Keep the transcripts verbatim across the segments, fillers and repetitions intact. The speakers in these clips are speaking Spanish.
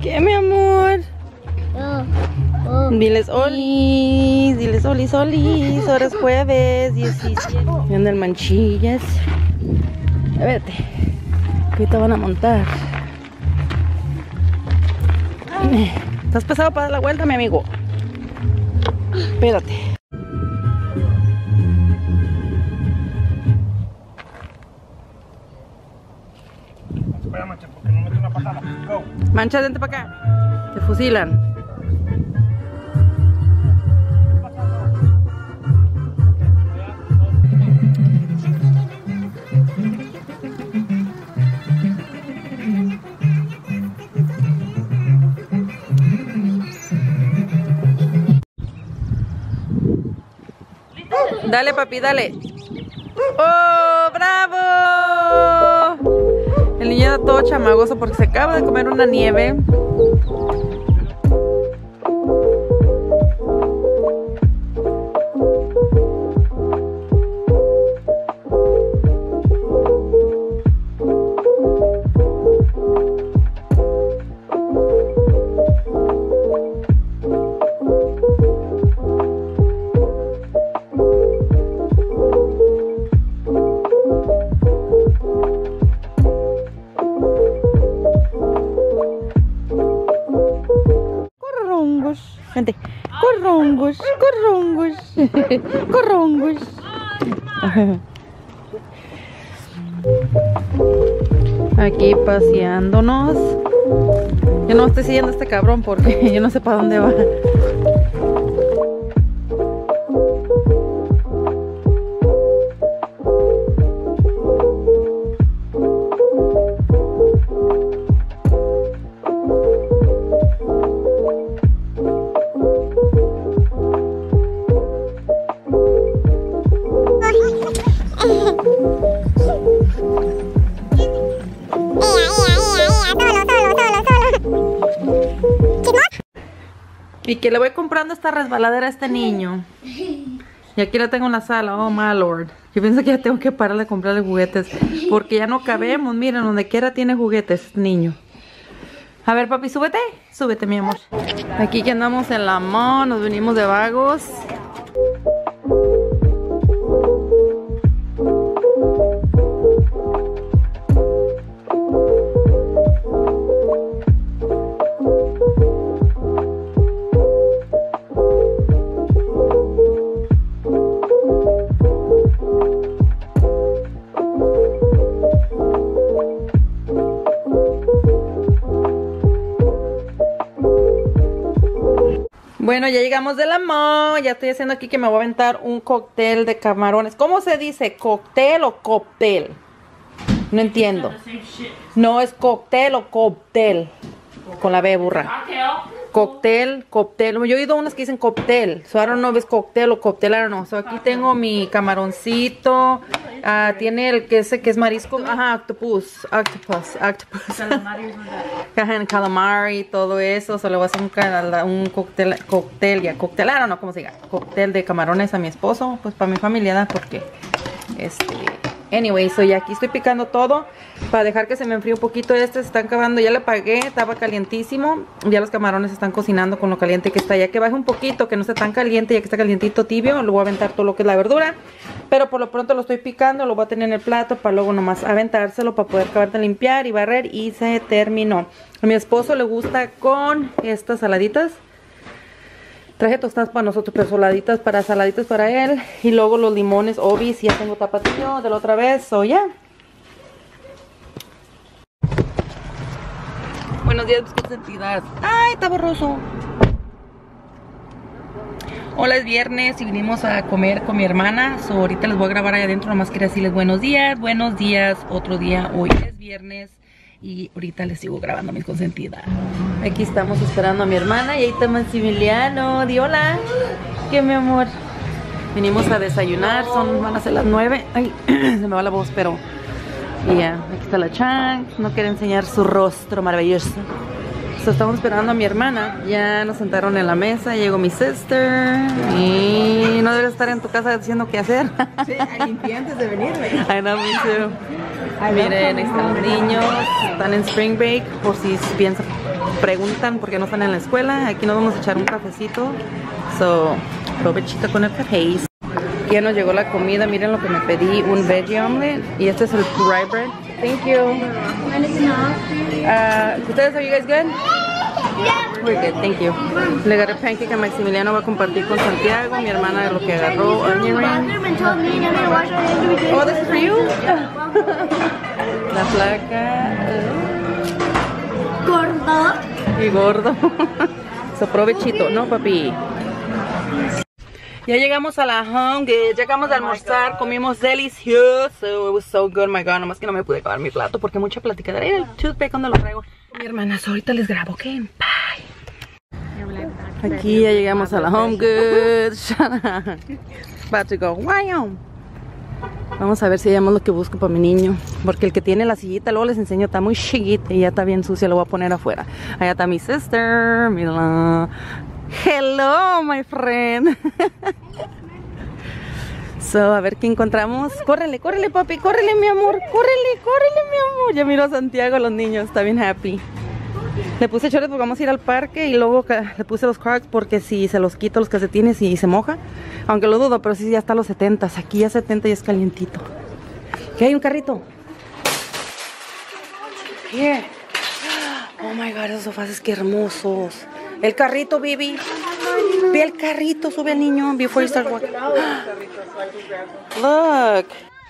¿Qué, mi amor? Oh, oh. Diles olis, diles olis, olis. Ahora es jueves diecisiete. Viendo el manchillas. A verte. Que ahorita van a montar. ¿Estás pesado para dar la vuelta, mi amigo? Espérate. Mancha, porque no mete una patada. Go. Mancha, vente para acá. Te fusilan. Dale, papi, dale. ¡Oh, bravo! El niño era todo chamagoso porque se acaba de comer una nieve. Gente, corrongos, corrongos, corrongos. Aquí paseándonos. Yo no estoy siguiendo a este cabrón porque yo no sé para dónde va. Y que le voy comprando esta resbaladera a este niño. Y aquí la tengo en la sala. Oh, my lord. Yo pienso que ya tengo que parar de comprarle juguetes. Porque ya no cabemos. Miren, donde quiera tiene juguetes este niño. A ver, papi, súbete. Súbete, mi amor. Aquí que andamos en la mall. Nos venimos de vagos. Bueno, ya llegamos de la mall. Ya estoy haciendo aquí que me voy a aventar un cóctel de camarones. ¿Cómo se dice? ¿Cóctel o cóctel? No entiendo. No, es cóctel o cóctel. Con la B, burra. Cóctel, cóctel. Yo he oído unas que dicen cóctel. So I don't know if it's cóctel o cóctel, I don't know. So aquí tengo mi camaroncito. Uh, tiene el que ese que es marisco. Ajá, octopus. Octopus. Octopus. Ajá, calamari, todo eso. So le voy a hacer un, un cóctel, cóctel, ya, cóctel, I don't know cómo se diga. Cóctel de camarones a mi esposo. Pues para mi familia, ¿da? Porque, este... Anyway, so ya aquí estoy picando todo para dejar que se me enfríe un poquito. Este se está acabando, ya le apagué, estaba calientísimo. Ya los camarones están cocinando con lo caliente que está. Ya que baje un poquito, que no esté tan caliente, ya que está calientito tibio, lo voy a aventar todo lo que es la verdura. Pero por lo pronto lo estoy picando, lo voy a tener en el plato para luego nomás aventárselo para poder acabar de limpiar y barrer y se terminó. A mi esposo le gusta con estas saladitas. Traje tostadas para nosotros, pero saladitas para saladitas para él. Y luego los limones, obis, ya tengo tapatío de la otra vez, o ya. Buenos días, consentidas. Ay, está borroso. Hola, es viernes y vinimos a comer con mi hermana. So, ahorita les voy a grabar allá adentro, nomás quería decirles buenos días, buenos días, otro día. Hoy es viernes. Y ahorita les sigo grabando a mis consentidas. Aquí estamos esperando a mi hermana. Y ahí está Maximiliano. Di hola. ¿Qué, mi amor? Vinimos a desayunar. Son, van a ser las nueve. Ay, se me va la voz, pero... Y ya, aquí está la Chang. No quiere enseñar su rostro maravilloso. So, estamos esperando a mi hermana. Ya nos sentaron en la mesa. Llegó mi sister. Y no debes estar en tu casa diciendo qué hacer. Sí, limpié antes de venirme. I know, me too. Miren, ahí están los niños. Están en spring break. Por si piensan, preguntan por qué no están en la escuela. Aquí nos vamos a echar un cafecito. So, provechito con el café. Ya nos llegó la comida. Miren lo que me pedí, un veggie omelet. Y este es el rye bread. Thank you. Uh, ¿Ustedes, are you guys good? We're good, thank you. Le agarré pancake a Maximiliano, va a compartir con Santiago. Mi hermana de lo que agarró onion rings. Oh, this is for you? La placa. Gordo. Y gordo. So, provechito, ¿no, papi? Ya llegamos a la Home Goods, ya acabamos de almorzar, comimos delicioso. It was so good, my god, nomás que no me pude acabar mi plato porque mucha platicadera. Era el toothpick cuando lo traigo. Mi hermana, so ahorita les grabo, ¿ok? Bye. Aquí ya llegamos a la Home Goods. About to go, wow. Vamos a ver si hallamos lo que busco para mi niño. Porque el que tiene la sillita, luego les enseño, está muy chiquita y ya está bien sucia, lo voy a poner afuera. Allá está mi sister, mírala. Hello, my friend. So, a ver qué encontramos. Córrele, córrele, papi, córrele, mi amor. Córrele, córrele, mi amor. Ya miró a Santiago, los niños, está bien happy. Le puse shorts porque vamos a ir al parque. Y luego le puse los Crocs porque si se los quito los calcetines y se moja. Aunque lo dudo, pero sí, ya está a los setenta. Aquí ya setenta y es calientito. ¿Qué hay? Un carrito. Here. Oh my god, esos sofás es que hermosos. El carrito, baby. Ve el carrito, sube al niño before you start walking. Look.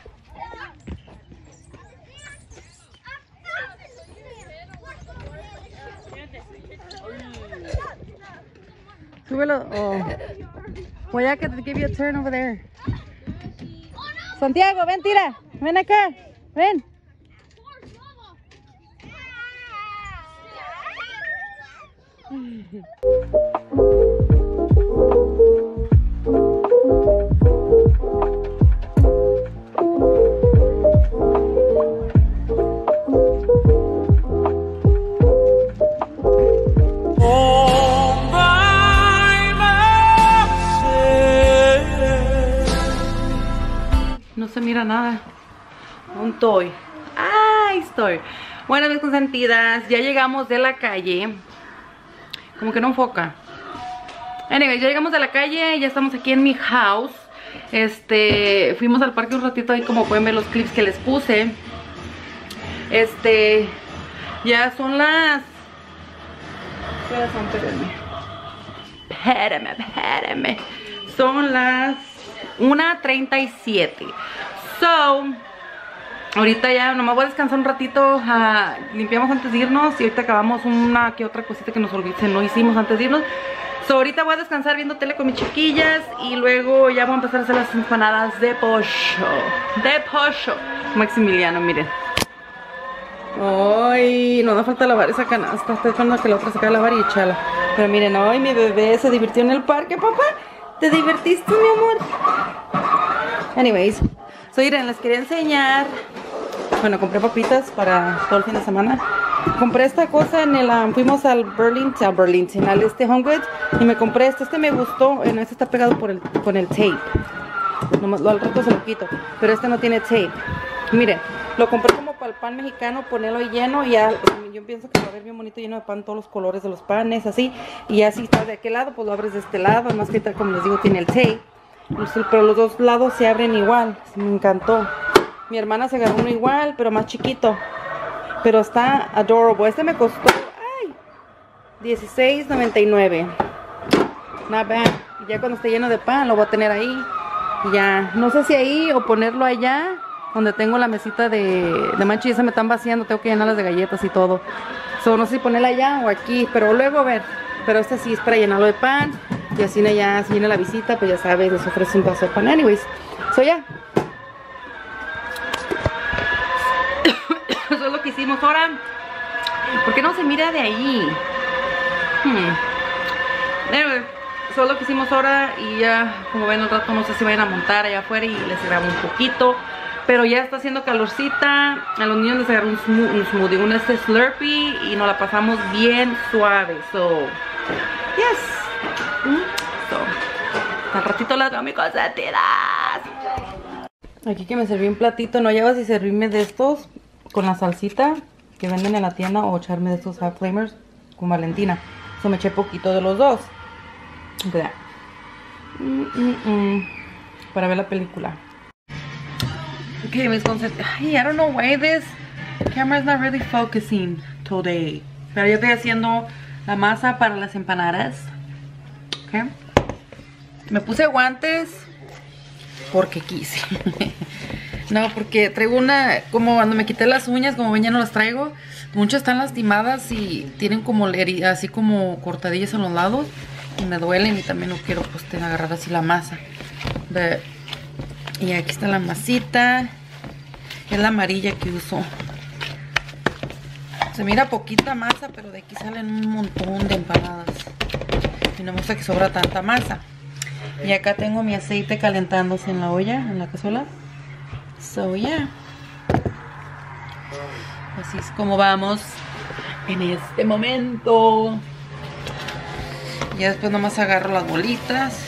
Súbelo. Oh. Voy a que te give you a turn over there. Santiago, ven, tira. Ven acá. Ven. No se mira nada. Un toy. Ahí estoy. Bueno, mis consentidas, ya llegamos de la calle. Como que no enfoca. Anyway, ya llegamos de la calle, ya estamos aquí en mi house. Este, fuimos al parque un ratito ahí, como pueden ver los clips que les puse. Este, ya son las... ¿Qué horas son? Espérenme. Espérenme, espérenme. Son las una treinta y siete. So, ahorita ya nomás voy a descansar un ratito. Uh, limpiamos antes de irnos y ahorita acabamos una que otra cosita que nos olvidé, no hicimos antes de irnos. So, ahorita voy a descansar viendo tele con mis chiquillas y luego ya voy a empezar a hacer las empanadas de pollo. De pollo. Maximiliano, miren. Ay, no da falta lavar esa canasta. Estoy esperando que la otra se acabe de lavar y echarla. Pero miren, ay, mi bebé se divirtió en el parque, papá. ¿Te divertiste, mi amor? Anyways, so, miren, les quería enseñar. Bueno, compré papitas para todo el fin de semana. Compré esta cosa en el... Um, fuimos al Burlington, al Burlington, al este Home Goods. Y me compré este, este me gustó. Bueno, este está pegado por el, con el tape. Nomás, lo, al rato se lo quito. Pero este no tiene tape. Miren, lo compré como para el pan mexicano, ponerlo ahí lleno. Y ya, yo pienso que va a ver bien bonito, lleno de pan, todos los colores de los panes, así. Y así está de aquel lado, pues lo abres de este lado. Más que como les digo, tiene el tape. Pero los dos lados se abren igual. Me encantó. Mi hermana se agarró uno igual, pero más chiquito. Pero está adorable. Este me costó ay, dieciséis noventa y nueve. Not bad. Y ya cuando esté lleno de pan lo voy a tener ahí. Y ya, no sé si ahí o ponerlo allá, donde tengo la mesita de, de mancha y esa me están vaciando. Tengo que llenarlas de galletas y todo. So, no sé si ponerla allá o aquí, pero luego a ver. Pero este sí es para llenarlo de pan. Y así ya se viene la visita, pues ya sabes, les ofrece un vaso de pan. Anyways, so ya. Eso es lo que hicimos ahora. ¿Por qué no se mira de ahí? Hmm. Anyway, eso es lo que hicimos ahora. Y ya, como ven, al rato no sé si vayan a montar allá afuera y les grabo un poquito. Pero ya está haciendo calorcita. A los niños les agarró un, sm un smoothie, un este Slurpee. Y nos la pasamos bien suave. So, yes. So, al ratito las veo, mis consentidas. Aquí que me serví un platito. No llevas si servirme de estos con la salsita que venden en la tienda o echarme de estos half flamers. con Valentina. So me eché poquito de los dos. Mm, mm, mm. Para ver la película. Ok, mis consentidos. Ay, I don't know why this camera is not really focusing today. Pero yo estoy haciendo la masa para las empanadas. Ok. Me puse guantes porque quise. No, porque traigo una, como cuando me quité las uñas, como ven ya no las traigo. Muchas están lastimadas y tienen como así como cortadillas a los lados. Y me duelen y también no quiero pues tener agarrar así la masa. But, y aquí está la masita. Es la amarilla que uso. Se mira poquita masa, pero de aquí salen un montón de empanadas. Y no me gusta que sobra tanta masa. Y acá tengo mi aceite calentándose en la olla, en la cazuela. So, yeah. Así es como vamos en este momento. Y después nomás agarro las bolitas.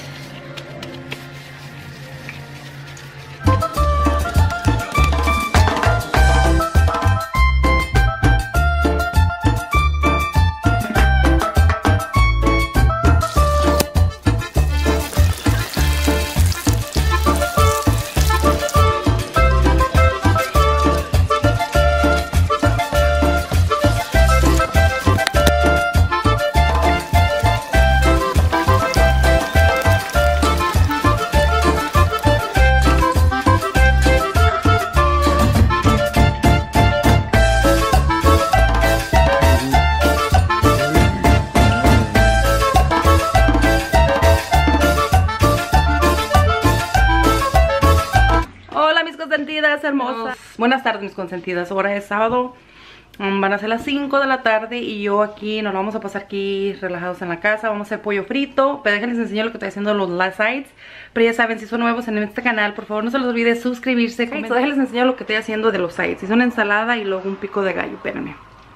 Consentidas hermosas. Buenas tardes, mis consentidas. Ahora es sábado. Um, van a ser las cinco de la tarde y yo aquí nos vamos a pasar aquí relajados en la casa. Vamos a hacer pollo frito. Pero déjenles enseñar lo que estoy haciendo los last sides. Pero ya saben, si son nuevos en este canal, por favor no se les olvide suscribirse. Okay, so déjenles enseñar lo que estoy haciendo de los sides. Hice una ensalada y luego un pico de gallo. Espérenme.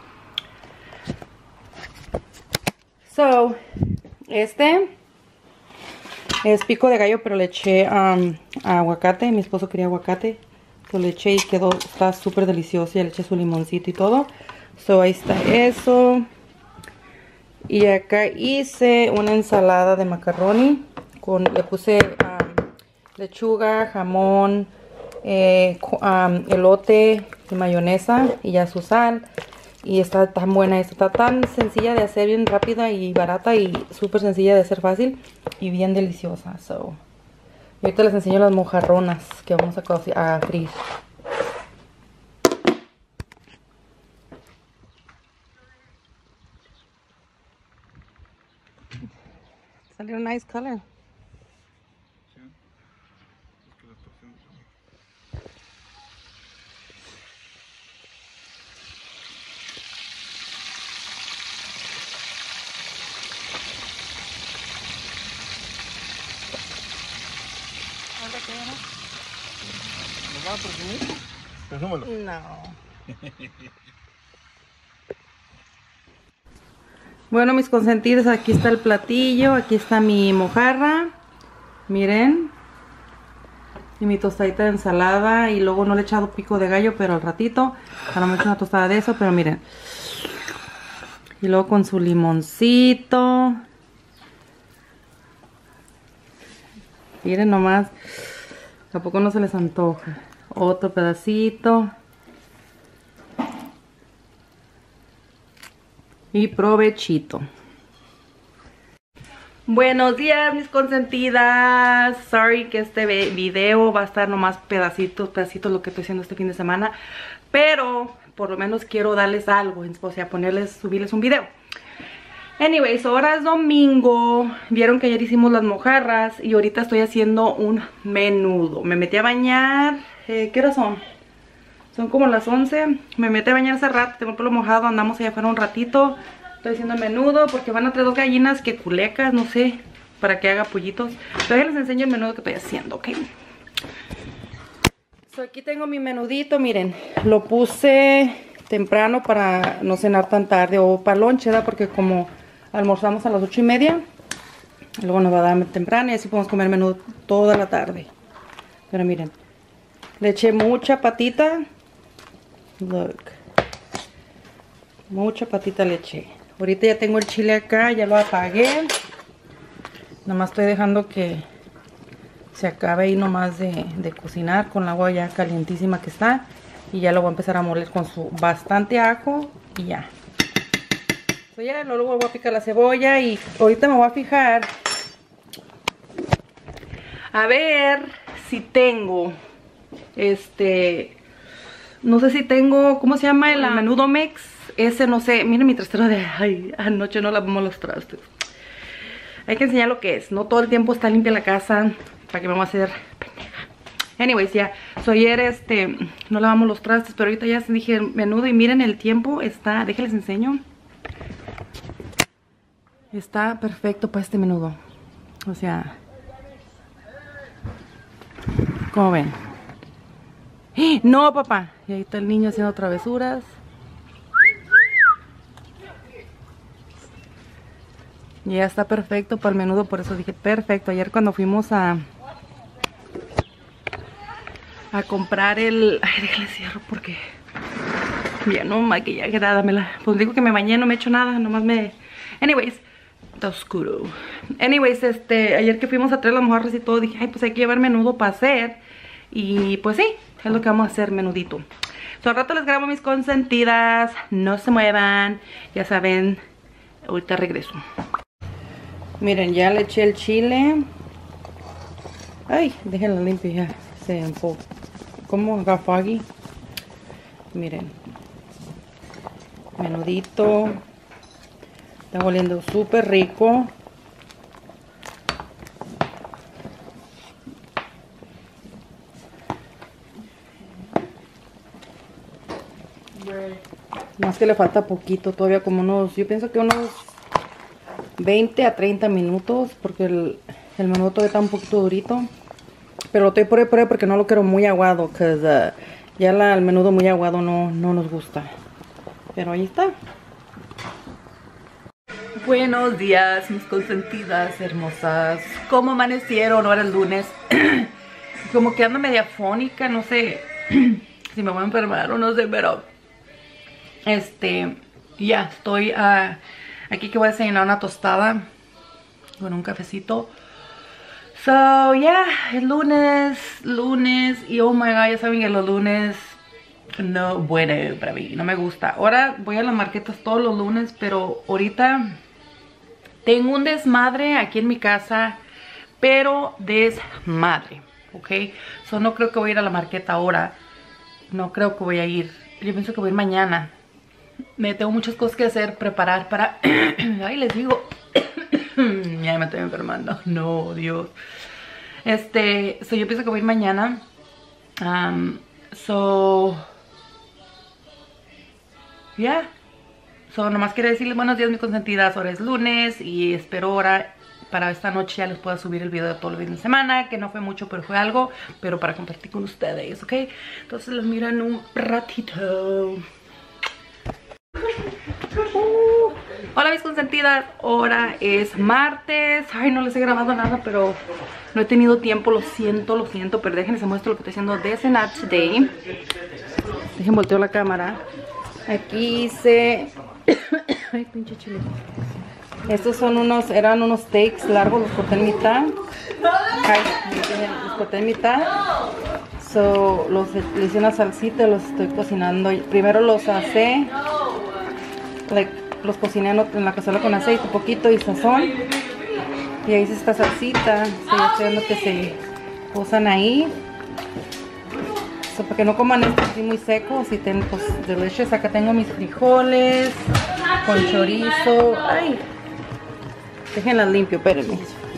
So, este es pico de gallo, pero le eché um, aguacate. Mi esposo quería aguacate. So le eché y quedó, está súper delicioso. Ya le eché su limoncito y todo. So ahí está eso. Y acá hice una ensalada de macaroni. Con, le puse um, lechuga, jamón, eh, um, elote y mayonesa. Y ya su sal. Y está tan buena, está tan sencilla de hacer, bien rápida y barata y súper sencilla de hacer fácil y bien deliciosa. So, y ahorita les enseño las mojarronas que vamos a, a freír. Salió un nice color. ¿Nos va a presumir? Presúmelo. No. Bueno, mis consentidos, aquí está el platillo. Aquí está mi mojarra. Miren. Y mi tostadita de ensalada. Y luego no le he echado pico de gallo, pero al ratito ahora me he hecho una tostada de eso, pero miren. Y luego con su limoncito. Miren nomás. Tampoco no se les antoja. Otro pedacito. Y provechito. Buenos días, mis consentidas. Sorry que este video va a estar nomás pedacitos, pedacitos lo que estoy haciendo este fin de semana. Pero por lo menos quiero darles algo, o sea, ponerles, subirles un video. Anyways, ahora es domingo. Vieron que ayer hicimos las mojarras y ahorita estoy haciendo un menudo. Me metí a bañar. Eh, ¿Qué horas son? Son como las once. Me metí a bañar hace rato, tengo el pelo mojado, andamos allá afuera un ratito. Estoy haciendo el menudo porque van a traer dos gallinas que culecas, no sé, para que haga pollitos. Pero ya les enseño el menudo que estoy haciendo, ¿ok? So, aquí tengo mi menudito, miren. Lo puse temprano para no cenar tan tarde o para lonche, ¿verdad? Porque como almorzamos a las ocho y media, luego nos va a dar temprano y así podemos comer menudo toda la tarde. Pero miren, le eché mucha patita. Look. Mucha patita le eché. ahorita ya tengo el chile acá, ya lo apagué. Nomás estoy dejando que se acabe ahí nomás de, de cocinar con el agua ya calientísima que está. Y ya lo voy a empezar a moler con su bastante ajo y ya. So, ya luego voy a picar la cebolla y ahorita me voy a fijar a ver si tengo este, no sé si tengo, ¿cómo se llama? El menudo mix. Ese no sé, miren mi trastero de, ay, anoche no lavamos los trastes. Hay que enseñar lo que es, no todo el tiempo está limpia la casa, para que me vamos a hacer pendeja. Anyways, ya, so ayer este, no lavamos los trastes, pero ahorita ya dije menudo y miren el tiempo, está, déjenles enseño. Está perfecto para este menudo. O sea, ¿cómo ven? No, papá. Y ahí está el niño haciendo travesuras. Y ya está perfecto para el menudo, por eso dije perfecto. Ayer cuando fuimos a a comprar el... Ay, déjale cierro porque ya no maquillaje nada. Me la... Pues digo que me bañé, no me he hecho nada, nomás me... Anyways, está oscuro. Anyways, este, ayer que fuimos a traer las mojarras y todo, dije, ay, pues hay que llevar menudo para hacer. Y pues sí, es lo que vamos a hacer, menudito. So, al rato les grabo mis consentidas. No se muevan. Ya saben, ahorita regreso. Miren, ya le eché el chile. Ay, déjenlo limpio ya. Se enfocó. Como gafagui. Miren. Menudito. Está oliendo súper rico. Más que le falta poquito, todavía como unos, yo pienso que unos veinte a treinta minutos, porque el, el menudo todavía está un poquito durito. Pero lo estoy por ahí, por ahí porque no lo quiero muy aguado, que uh, ya la, el menudo muy aguado no, no nos gusta. Pero ahí está. Buenos días, mis consentidas hermosas. ¿Cómo amanecieron? Ahora el lunes. Como que ando media afónica, no sé si me voy a enfermar o no sé, pero este, ya estoy uh, aquí que voy a desayunar una tostada con un cafecito. So, ya, yeah, es lunes, lunes, y oh my god, ya saben que los lunes no bueno para mí, no me gusta. Ahora voy a las marquetas todos los lunes, pero ahorita tengo un desmadre aquí en mi casa, pero desmadre, ¿ok? So, no creo que voy a ir a la marqueta ahora, no creo que voy a ir, yo pienso que voy a ir mañana. Me tengo muchas cosas que hacer, preparar para... Ay, les digo... Ya me estoy enfermando. No, Dios. Este, so yo pienso que voy a ir mañana. Um, so... Ya. Yeah. So, nomás quería decirles buenos días, mis consentidas. Ahora es lunes y espero ahora para esta noche ya les pueda subir el video de todo el fin de semana, que no fue mucho, pero fue algo, pero para compartir con ustedes, ¿ok? Entonces los miro en un ratito. Uh, hola mis consentidas, ahora es martes. Ay, no les he grabado nada, pero no he tenido tiempo, lo siento, lo siento. Pero déjenme les muestro lo que estoy haciendo de cenar today. Dejen volteo la cámara. Aquí hice... Ay, pinche chile. Estos son unos, eran unos steaks largos, los corté en mitad. Ay, los corté en mitad. So, los, le hice una salsita, los estoy cocinando. Primero los asé. Like, los cociné en la cazuela con aceite, un poquito y sazón. Y ahí hice esta salsita. Estoy haciendo que se posan ahí. So, para que no coman esto así muy seco, así tengo pues delicious. Acá tengo mis frijoles con chorizo. Ay, déjenlas limpio, espérenme.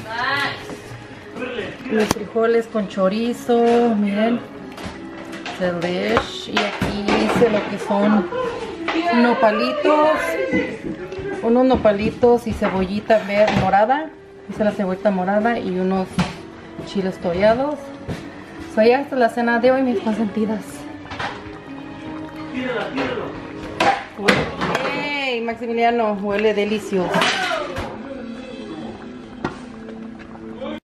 Mis frijoles con chorizo, miren, delish. Y aquí hice lo que son nopalitos, unos nopalitos y cebollita verde morada. Hice la cebollita morada y unos chiles tollados. So, ya esta es la cena de hoy, mis consentidas. Hey, Maximiliano, huele delicioso.